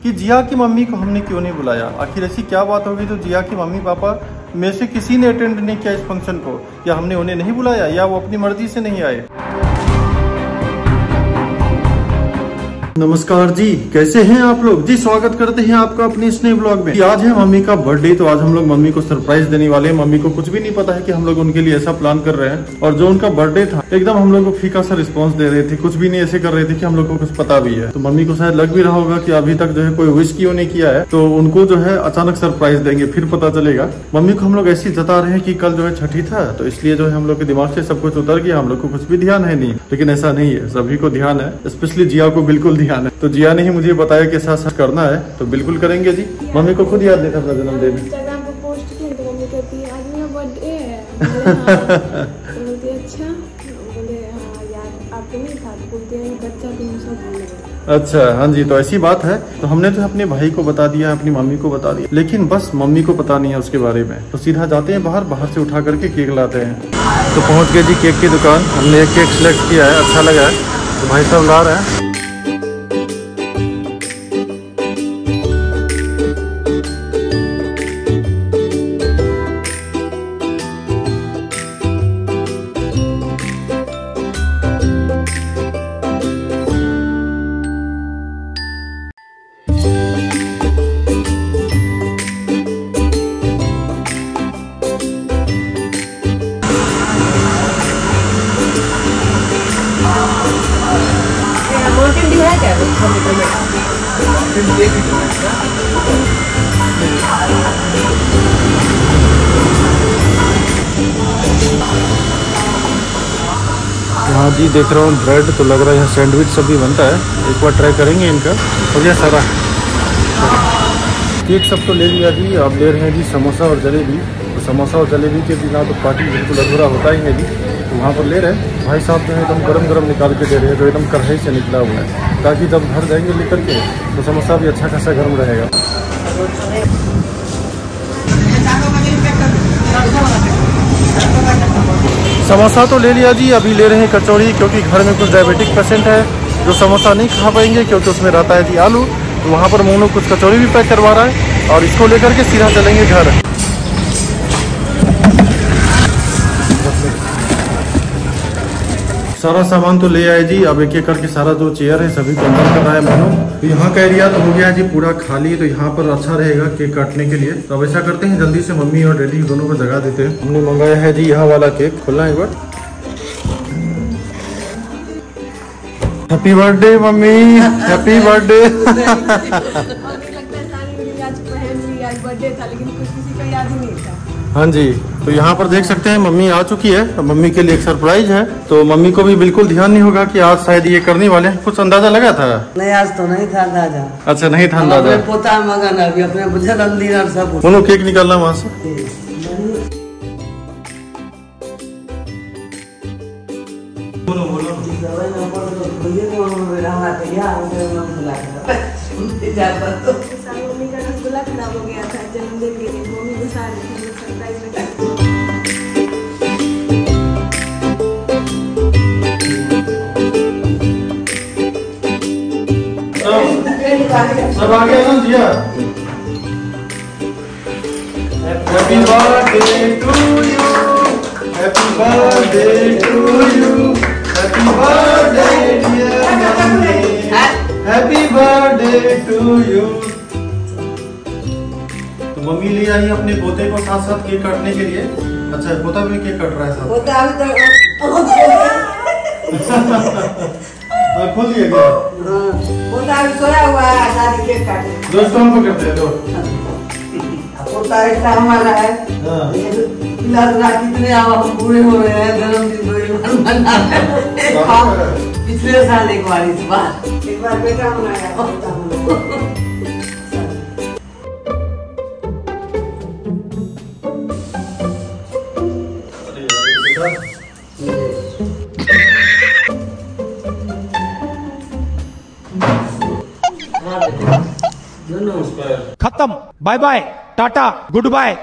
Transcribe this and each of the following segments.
कि जिया की मम्मी को हमने क्यों नहीं बुलाया। आखिर ऐसी क्या बात होगी तो जिया की मम्मी पापा में से किसी ने अटेंड नहीं किया इस फंक्शन को, या हमने उन्हें नहीं बुलाया, या वो अपनी मर्जी से नहीं आए। नमस्कार जी, कैसे हैं आप लोग जी। स्वागत करते हैं आपका अपने इस नए ब्लॉग में। आज है मम्मी का बर्थडे, तो आज हम लोग मम्मी को सरप्राइज देने वाले हैं। मम्मी को कुछ भी नहीं पता है कि हम लोग उनके लिए ऐसा प्लान कर रहे हैं। और जो उनका बर्थडे था एकदम हम लोग को फीका सा रिस्पांस दे रहे थे, कुछ भी नहीं ऐसे कर रहे थे कि हम लोग को कुछ पता भी है। तो मम्मी को शायद लग भी रहा होगा कि अभी तक जो है कोई विश क्यों नहीं किया है, तो उनको जो है अचानक सरप्राइज देंगे, फिर पता चलेगा। मम्मी को हम लोग ऐसे जता रहे हैं कि कल जो है छठी था, तो इसलिए जो है हम लोग के दिमाग से सब कुछ उतर गया, हम लोग को कुछ भी ध्यान है नहीं। लेकिन ऐसा नहीं है, सभी को ध्यान है, स्पेशली जिया को बिल्कुल ध्यान है। तो जिया ने मुझे बताया कि ऐसा करना है, तो बिल्कुल करेंगे जी। मम्मी को खुद याद नहीं था अपना जन्मदिन। इंस्टाग्राम पे पोस्ट की तो मम्मी कहती है आज मेरा बर्थडे है। बोलती अच्छा, बोले हाँ यार आपको नहीं था, तो बोलते हैं बच्चा तुम सब भूल गए। अच्छा हाँ जी, तो ऐसी बात है। तो हमने तो अपने भाई को बता दिया, अपनी मम्मी को बता दिया, लेकिन बस मम्मी को पता नहीं है उसके बारे में। तो सीधा जाते हैं बाहर से उठा करके केक लाते हैं। तो पहुंच गए जी केक की दुकान। हमने एक केक सिलेक्ट किया है, अच्छा लगा है, तो भाई साहब ला रहे हैं। हाँ जी, देख रहा हूँ ब्रेड, तो लग रहा है यहाँ सैंडविच सब भी बनता है। एक बार ट्राई करेंगे इनका। और यह सारा केक सब तो ले लिया जी। अब ले रहे हैं जी समोसा और जलेबी। तो समोसा और जलेबी के बिना तो पार्टी बिल्कुल अधूरा होता ही है जी। तो वहाँ पर ले रहे हैं। भाई साहब जो है एकदम गरम निकाल के दे रहे हैं, जो एकदम कढ़ाई से निकला हुआ है, ताकि जब घर जाएंगे लेकर के तो समोसा भी अच्छा खासा गर्म रहेगा। समोसा तो ले लिया जी। अभी ले रहे हैं कचौड़ी, क्योंकि घर में कुछ डायबिटिक पेशेंट है जो समोसा नहीं खा पाएंगे, क्योंकि उसमें रहता है जी आलू। तो वहाँ पर मोनू कुछ कचौड़ी भी पैक करवा रहा है, और इसको लेकर के सीधा चलेंगे घर। सारा सामान तो ले आए जी। अब एक एक करके सारा जो चेयर है सभी को अंदर कर रहा है मोनू। तो यहाँ का एरिया तो हो गया जी पूरा खाली, तो यहाँ पर अच्छा रहेगा केक काटने के लिए। तो अब ऐसा करते हैं, जल्दी से मम्मी और डैडी दोनों को जगा देते हैं। हमने मंगाया है जी यहाँ वाला केक। खोलना एक बार। Happy birthday mummy, happy birthday. हाँ जी, तो यहाँ पर देख सकते हैं मम्मी आ चुकी है। तो मम्मी के लिए एक सरप्राइज है। तो मम्मी को भी बिल्कुल ध्यान नहीं होगा कि आज शायद ये करने वाले हैं। कुछ अंदाजा लगा था? नहीं, आज तो नहीं था अंदाजा। अच्छा, नहीं था अंदाजा। पोता मगन अभी अपने बुझे रंदीर सब। दोनों केक निकालना वहाँ से। मम्मी का रसगुल्ला खराब हो गया था जन्मदिन के लिए, मम्मी गुस्सा रही थी सरप्राइज में। सब आ गया ना Jiya. Happy birthday to you, happy birthday to you, happy birthday dear mummy, happy birthday to you. तो मम्मी ले आई अपने पोते को साथ साथ केक काटने के लिए। अच्छा, पोता भी केक काट रहा है साथ। पोता अभी तो खोल दिया गया। पोता अभी सोया हुआ है, दादी केक काटे। दोस्तों हम पकड़ते हैं। पोता ऐसा हमारा है। कितने हम पूरे हो रहे हैं, जन्मदिन पिछले साल एक बार, इस बार एक बार बेटा मनाया। खत्म, bye bye, tata, goodbye.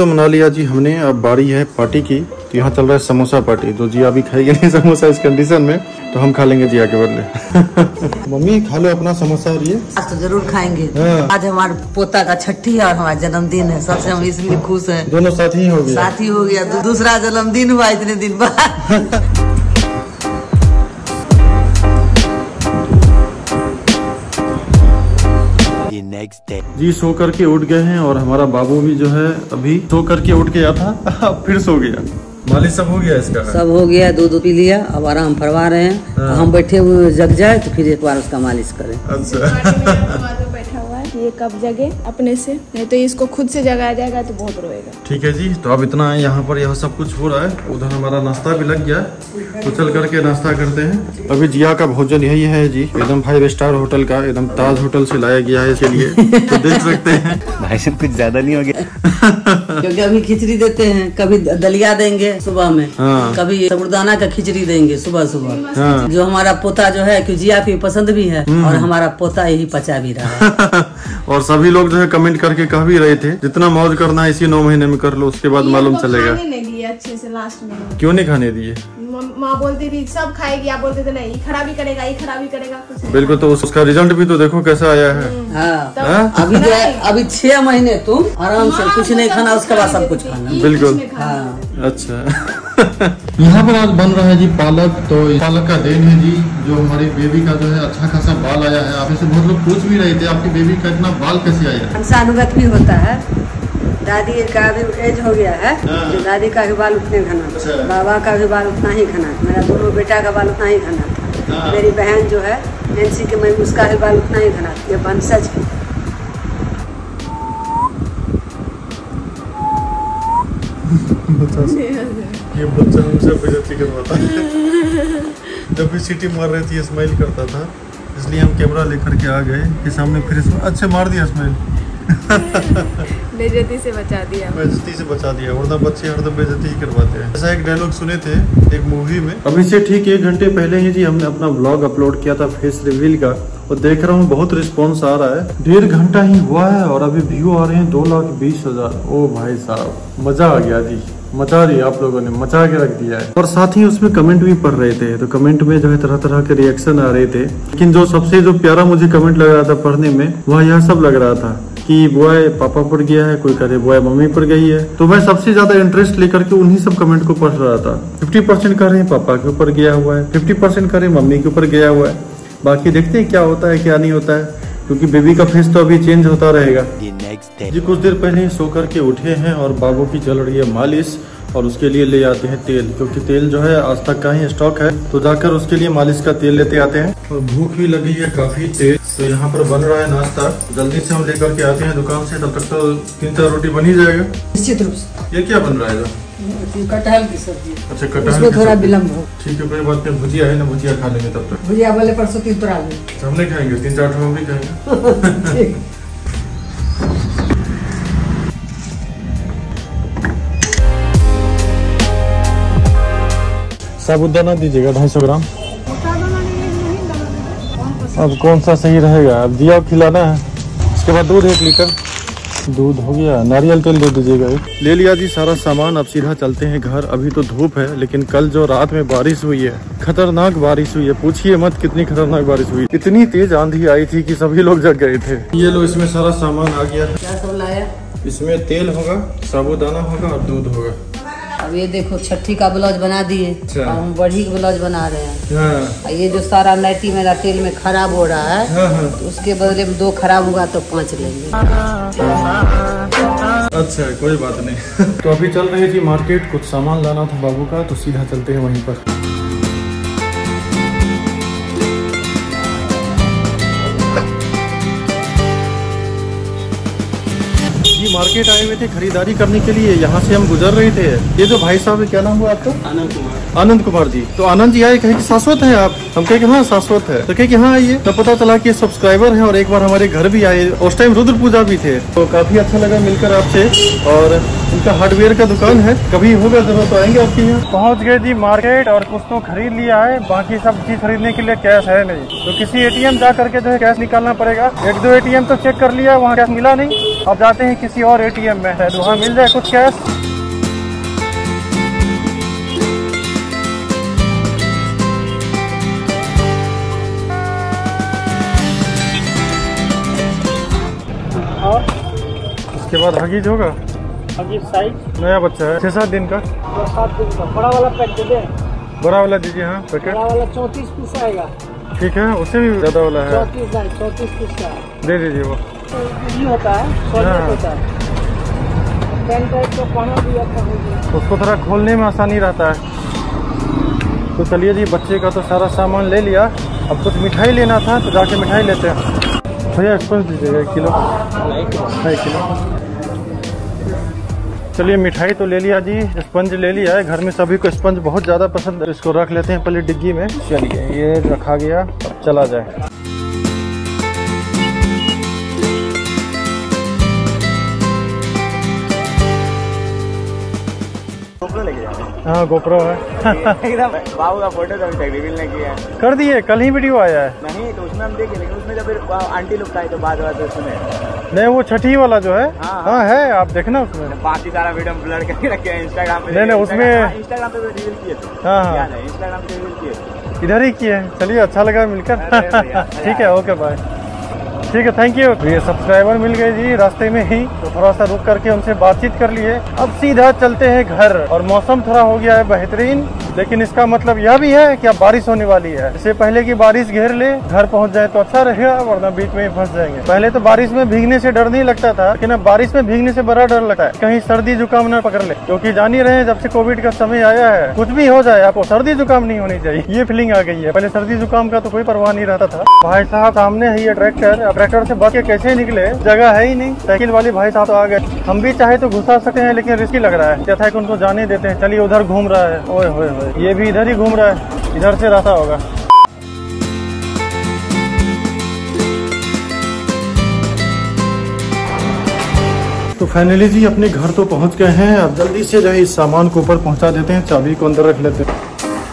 तो मना लिया जी हमने, अब बारी है पार्टी की। तो यहाँ चल रहा है समोसा पार्टी, तो जिया भी खाएगी नहीं समोसा इस कंडीशन में, तो हम खा लेंगे जिया के बदले। मम्मी खा लो अपना समोसा। और ये आज तो जरूर खाएंगे। हाँ। आज हमारे पोता का छठी है और हमारा जन्मदिन है, सबसे हम इसलिए खुश हैं। दोनों साथ ही हो गया। साथ ही हो गया, दूसरा जन्मदिन हुआ इतने दिन बाद। जी सो करके उठ गए हैं और हमारा बाबू भी जो है अभी सो करके उठ गया था फिर सो गया। मालिश सब हो गया इसका? सब हो गया, दूध पी लिया, अब आराम फरवा रहे हैं। हाँ। हम बैठे हुए जग जाए तो फिर एक बार उसका मालिश करें। अच्छा बैठा हुआ है, ये कब जगे अपने से, नहीं तो इसको खुद से जगाया जाएगा तो बहुत रोएगा। ठीक है जी, तो अब इतना है यहाँ पर, यह सब कुछ हो रहा है। उधर हमारा नाश्ता भी लग गया, तो चल करके नाश्ता करते हैं। अभी जिया का भोजन यही है जी, एकदम 5 स्टार होटल का, एकदम ताज होटल से लाया गया है इसके लिए। तो देख सकते हैं भाई साहब कुछ ज्यादा नहीं हो गया? क्योंकि अभी खिचड़ी देते हैं, कभी दलिया देंगे सुबह में, हाँ। कभी साबूदाना का खिचड़ी देंगे सुबह सुबह। हाँ। जो हमारा पोता जो है कि जिया की पसंद भी है और हमारा पोता यही पचा भी रहा है। और सभी लोग जो है कमेंट करके कह भी रहे थे जितना मौज करना है इसी 9 महीने में कर लो, उसके बाद मालूम चलेगा। नहीं दिए अच्छे से लास्ट में। क्यों नहीं खाने दिए? माँ बोलती थी सब खाएगी, आप बोलते थे नहीं खराबी करेगा, ये खराबी करेगा, कुछ नहीं। बिल्कुल, तो उसका रिजल्ट भी तो देखो कैसा आया है। हाँ। हाँ? अभी जो है, अभी 6 महीने तुम आराम से कुछ नहीं खाना, उसके बाद सब कुछ खाना। बिल्कुल। हाँ। अच्छा यहाँ पर आज बन रहा है जी पालक। तो पालक का देन है जी, जो हमारी बेबी का जो है अच्छा खासा बाल आया है। आप इसे बहुत लोग पूछ भी रहे थे आपकी बेबी का इतना बाल कैसे आया? वंशानुगत भी होता है, दादी का भी एज हो गया है, तो दादी का भी बाल उतने घना, अच्छा। बाबा का भी बाल उतना ही घना, मेरा दोनों बेटा का बाल उतना ही घना था। मेरी बहन जो है नैन्सी के, मैं उसका भी बाल उतना ही घना। ये वंशज है। ये बच्चा हमसे बेइज्जती करवाता है। जब भी सीटी मार रही थी स्माइल करता था, इसलिए हम कैमरा लेकर के आ गए कि सामने फिर अच्छा मार दिया स्माइल। बेइज्जती से बचा दिया, बेइज्जती से बचा दिया, वरना बच्चे हरदम बेइज्जती ही करवाते हैं। ऐसा एक डायलॉग सुने थे एक मूवी में। अभी से ठीक 1 घंटे पहले ही जी हमने अपना व्लॉग अपलोड किया था फेस रिवील का, और देख रहा हूँ बहुत रिस्पॉन्स आ रहा है। 1.5 घंटा ही हुआ है और अभी व्यू आ रहे हैं 2,20,000। ओ भाई साहब मजा आ गया जी, मचा दिया आप लोगों ने, मचा के रख दिया है। और साथ ही उसमें कमेंट भी पढ़ रहे थे, तो कमेंट में जो है तरह तरह के रिएक्शन आ रहे थे। लेकिन जो सबसे जो प्यारा मुझे कमेंट लग रहा था पढ़ने में, वह यह सब लग रहा था कि बॉय पापा पर गया है, कोई करे बॉय मम्मी पर गई है। तो मैं सबसे ज्यादा इंटरेस्ट लेकर के उन्हीं सब कमेंट को पढ़ रहा था। 50% कर रहे हैं पापा के ऊपर गया हुआ है, 50% कर रहे हैं मम्मी के ऊपर गया हुआ है। बाकी देखते हैं क्या होता है क्या नहीं होता है, क्योंकि बेबी का फेस तो अभी चेंज होता रहेगा। जी कुछ देर पहले ही सो करके उठे हैं और बाबू की चल रही है मालिश, और उसके लिए ले आते हैं तेल, क्योंकि तेल जो है आज तक का ही स्टॉक है, तो जाकर उसके लिए मालिश का तेल लेते आते हैं। और भूख भी लगी है काफी तेज, तो यहाँ पर बन रहा है नाश्ता, जल्दी से हम लेकर के आते हैं दुकान से, तब तक तो 3-4 रोटी बन ही जाएगा निश्चित रूप से। ये क्या बन रहा है? कटहल की सब्जी। अच्छा कटहल उसमें की थोड़ा सब्जी। विलम्ब हो। ठीक है, कोई बात नहीं, भुजिया है ना, भुजिया खा लेंगे तब तक। भुजिया वाले परसों 3 तोड़ा लेंगे। हमने खाएंगे 3-4 हम भी खाएंगे। ठीक। साबुदाना दीजिएगा 250 ग्राम। अब कौन सा सही रहेगा? अब दिया खिलाना है। उसके बाद दूध 1 लीटर दूध हो गया, नारियल तेल दे दीजिएगा 1। ले लिया जी सारा सामान, अब सीधा चलते हैं घर। अभी तो धूप है, लेकिन कल जो रात में बारिश हुई है, खतरनाक बारिश हुई है, पूछिए मत कितनी खतरनाक बारिश हुई। इतनी तेज आंधी आई थी कि सभी लोग जग गए थे। ये लो, इसमें सारा सामान आ गया है। क्या सब लाया? इसमें तेल होगा, साबुदाना होगा और दूध होगा। अब ये देखो छठी का ब्लाउज बना दिए, अच्छा। अब हम बढ़ी का ब्लाउज बना रहे हैं। हाँ और ये जो सारा नाइटी मेरा तेल में खराब हो रहा है, हाँ हाँ। तो उसके बदले में 2 खराब होगा तो 5 लेंगे। अच्छा कोई बात नहीं। तो अभी चल रहे थे मार्केट, कुछ सामान लाना था बाबू का, तो सीधा चलते हैं वहीं पर। मार्केट आए हुए थे खरीदारी करने के लिए, यहाँ से हम गुजर रहे थे। ये जो भाई साहब है, क्या नाम हुआ आपका? आनंद कुमार। आनंद कुमार जी। तो आनंद जी आए, कहे कि शाश्वत है आप? हम कहे कि हाँ शाश्वत है। तो कहे कि हाँ आइए। तो पता चला कि सब्सक्राइबर हैं और एक बार हमारे घर भी आए, उस टाइम रुद्र पूजा भी थे। तो काफी अच्छा लगा मिलकर आपसे, और इनका हार्डवेयर का दुकान है, कभी होगा जरूरत तो आएंगे आपके यहाँ। पहुँच गए जी मार्केट और कुछ तो खरीद लिया है, बाकी सब चीज खरीदने के लिए कैश है नहीं, तो किसी एटीएम जा करके जो है कैश निकालना पड़ेगा। 1-2 एटीएम तो चेक कर लिया, वहाँ कैश मिला नहीं। अब जाते हैं किसी और एटीएम में, शायद वहाँ मिल जाए कुछ कैश। उसके बाद हगीज होगा। हगीज साइज नया बच्चा है 6-7 दिन का। 7 दिन का बड़ा वाला पैक दे दें। बड़ा वाला दीजिए। हाँ पैकेट बड़ा वाला 34 पीस आएगा। ठीक है, उससे भी ज्यादा वाला है। 34 पीस का दे दीजिए वो। ये होता है सॉलिड होता है, पेन टाइप का पाना भी आता है, उसको थोड़ा खोलने में आसानी रहता है। तो चलिए जी, बच्चे का तो सारा सामान ले लिया। अब कुछ मिठाई लेना था तो जाके मिठाई लेते हैं। भैया स्पंज दीजिएगा 1 किलो। 1 किलो। चलिए मिठाई तो ले लिया जी, स्पंज ले लिया है। घर में सभी को स्पंज बहुत ज़्यादा पसंद है। इसको रख लेते हैं पहले डिग्गी में। चलिए ये रखा गया, चला जाए। हाँ गोप्रो है। एकदम बाबू का फोटो तो अभी तक रिवील नहीं किया है। कर दिए, कल ही वीडियो आया है। नहीं तो उसमें हम देखे, लेकिन उसमें जब फिर आंटी लोग का है तो बाद उसमें नहीं, वो छठी वाला जो है। हाँ है, आप देखना उसमें। बाकी सारा वीडियो ब्लर करके रखे हैं इंस्टाग्राम पे। नहीं उसमें इंस्टाग्राम पे रिवील किए थे। हाँ इंस्टाग्राम पे रिवील किए, इधर ही किए। चलिए अच्छा लगा मिलकर। ठीक है, ओके बाय। ठीक है, थैंक यू। ये सब्सक्राइबर मिल गए जी रास्ते में ही, तो थोड़ा सा रुक करके उनसे बातचीत कर लिए। अब सीधा चलते हैं घर। और मौसम थोड़ा हो गया है बेहतरीन, लेकिन इसका मतलब यह भी है कि अब बारिश होने वाली है। इससे पहले कि बारिश घेर ले, घर पहुंच जाए तो अच्छा रहेगा, वरना बीच में ही फंस जाएंगे। पहले तो बारिश में भीगने से डर नहीं लगता था, लेकिन अब बारिश में भीगने से बड़ा डर लगता है, कहीं सर्दी जुकाम न पकड़ ले। क्योंकि जान ही रहे हैं, जब से कोविड का समय आया है, कुछ भी हो जाए आपको सर्दी जुकाम नहीं होनी चाहिए, ये फीलिंग आ गई है। पहले सर्दी जुकाम का तो कोई परवाह नहीं रहता था। भाई साहब सामने है ये ट्रैक्टर, ट्रैक्टर से बच के कैसे निकले, जगह है ही नहीं। साइकिल वाले भाई साहब तो आ गए। हम भी चाहे तो घुसा सकते हैं, लेकिन रिस्की लग रहा है। क्या था कि उनको जाने देते हैं। चलिए उधर घूम रहा है, ओए होए होए, ये भी इधर ही घूम रहा है, इधर से रास्ता होगा। तो फाइनली जी अपने घर तो पहुंच गए हैं। अब जल्दी से जो है इस सामान को ऊपर पहुंचा देते हैं, चाबी को अंदर रख लेते हैं।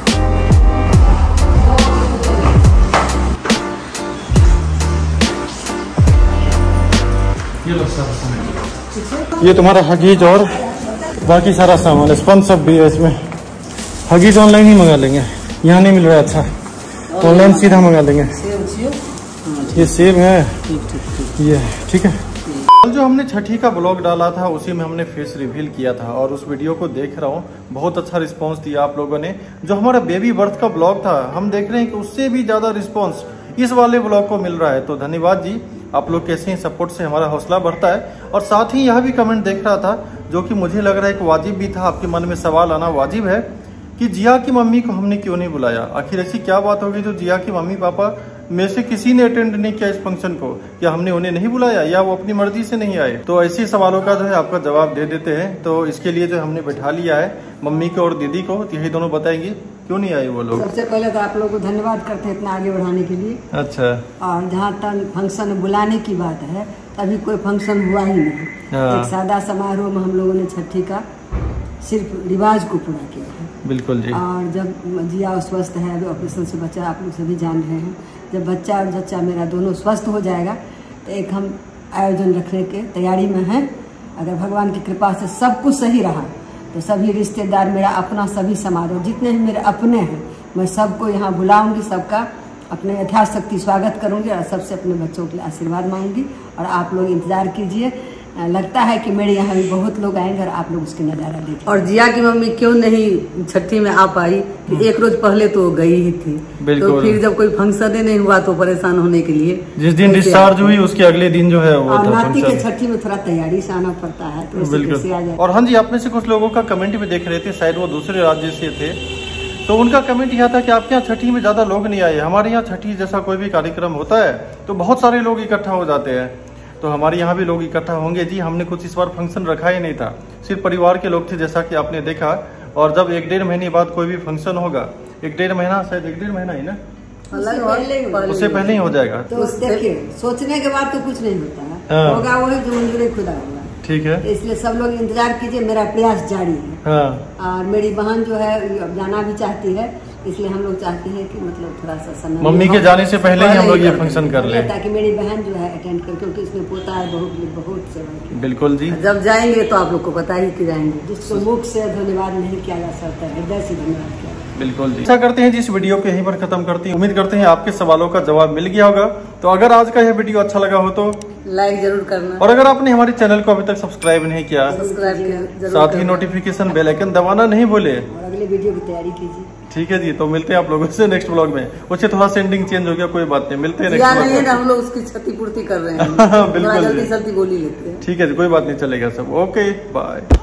ये तुम्हारा हगीज और बाकी सारा सामान, स्पंज सब भी है इसमें। हगीज ऑनलाइन ही मंगा लेंगे, यहाँ नहीं मिल रहा है। अच्छा ऑनलाइन सीधा मंगा लेंगे। ये सेब है, ये ठीक है। कल जो हमने छठी का ब्लॉग डाला था उसी में हमने फेस रिवील किया था, और उस वीडियो को देख रहा हूँ, बहुत अच्छा रिस्पांस दिया आप लोगों ने। जो हमारा बेबी बर्थ का ब्लॉग था, हम देख रहे हैं कि उससे भी ज्यादा रिस्पांस इस वाले ब्लॉग को मिल रहा है। तो धन्यवाद जी, आप लोग कैसे ही सपोर्ट से हमारा हौसला बढ़ता है। और साथ ही यह भी कमेंट देख रहा था, जो कि मुझे लग रहा है कि वाजिब भी था, आपके मन में सवाल आना वाजिब है कि जिया की मम्मी को हमने क्यों नहीं बुलाया। आखिर ऐसी क्या बात होगी जो जिया की मम्मी पापा में से किसी ने अटेंड नहीं किया इस फंक्शन को, या हमने उन्हें नहीं बुलाया, या वो अपनी मर्जी से नहीं आए। तो ऐसे सवालों का जो है आपका जवाब दे देते हैं। तो इसके लिए जो हमने बैठा लिया है मम्मी को और दीदी को, यही दोनों बताएंगे क्यों नहीं आए वो लोग। सबसे पहले तो आप लोगों को धन्यवाद करते हैं इतना आगे बढ़ाने के लिए। अच्छा। और जहाँ तक फंक्शन बुलाने की बात है, अभी कोई फंक्शन हुआ ही नहीं। एक सादा समारोह में हम लोगों ने छठी का सिर्फ रिवाज को पूरा किया है। बिल्कुल जी। और जब जिया स्वस्थ है, अभी ऑपरेशन से बच्चा, आप लोग सभी जान रहे हैं, जब बच्चा और जच्चा मेरा दोनों स्वस्थ हो जाएगा तो एक हम आयोजन रखने के तैयारी में हैं। अगर भगवान की कृपा से सब कुछ सही रहा तो सभी रिश्तेदार, मेरा अपना सभी समारोह, जितने भी मेरे अपने हैं, मैं सबको यहाँ बुलाऊंगी, सबका अपने यथाशक्ति स्वागत करूंगी और सबसे अपने बच्चों के लिए आशीर्वाद मांगूंगी। और आप लोग इंतजार कीजिए, लगता है कि मेरे यहाँ भी बहुत लोग आएंगे और आप लोग उसकी नजारा देखें। और जिया की मम्मी क्यों नहीं छठी में आ पाई कि एक रोज पहले तो गई ही थी, तो फिर जब कोई फंक्शन नहीं हुआ तो परेशान होने के लिए जिस दिन डिस्चार्ज हुई उसके अगले दिन जो है वो नाती के छठी में थोड़ा तैयारी से आना पड़ता है, तो कैसे आ जाए। और हाँ जी, आप में से कुछ लोगों का कमेंट भी देख रहे थे, शायद वो दूसरे राज्य से थे, तो उनका कमेंट यह था कि आपके यहाँ छठी में ज्यादा लोग नहीं आए। हमारे यहाँ छठी जैसा कोई भी कार्यक्रम होता है तो बहुत सारे लोग इकट्ठा हो जाते हैं, तो हमारे यहाँ भी लोग इकट्ठा होंगे जी। हमने कुछ इस बार फंक्शन रखा ही नहीं था, सिर्फ परिवार के लोग थे जैसा कि आपने देखा। और जब 1-1.5 महीने बाद कोई भी फंक्शन होगा, 1-1.5 महीना, शायद 1-1.5 महीना ही ना, उससे पहले ही हो जाएगा। तो देखिए, सोचने के बाद तो कुछ नहीं होता है, होगा वही जो मंजूरी खुदा होगा। ठीक है। इसलिए सब लोग इंतजार कीजिए, मेरा प्रयास जारी है। हाँ। और मेरी बहन जो है जाना भी चाहती है, इसलिए हम लोग चाहते हैं कि मतलब थोड़ा सा समय मम्मी के जाने से पहले ही हम लोग ये फंक्शन कर ले, ताकि मेरी बहन जो है अटेंड कर, क्योंकि इसमें पोता है बहुत सेवा की। बिल्कुल जी। जब जाएंगे तो आप लोग को पता ही कि जाएंगे। जिसको मुख से धन्यवाद नहीं किया जा सकता, हृदय से धन्यवाद किया। बिल्कुल जी। ऐसा करते हैं जिस वीडियो को यहीं पर खत्म करते हैं। उम्मीद करते हैं आपके सवालों का जवाब मिल गया होगा। तो अगर आज का यह वीडियो अच्छा लगा हो तो लाइक जरूर करना, और अगर आपने हमारे चैनल को अभी तक सब्सक्राइब नहीं किया, सब्सक्राइब साथ ही नोटिफिकेशन बेल आइकन दबाना नहीं भूले। और अगले वीडियो की तैयारी कीजिए। ठीक है जी। तो मिलते हैं आप लोगों से नेक्स्ट ब्लॉग में। उससे थोड़ा सेंडिंग चेंज हो गया, कोई बात नहीं, मिलते हैं नेक्स्ट नहीं है ना, हम लोग उसकी क्षतिपूर्ति कर रहे हैं। बिल्कुल जल्दी जल्दी बोली लेते हैं। ठीक है जी, कोई बात नहीं, चलेगा सब। Okay bye.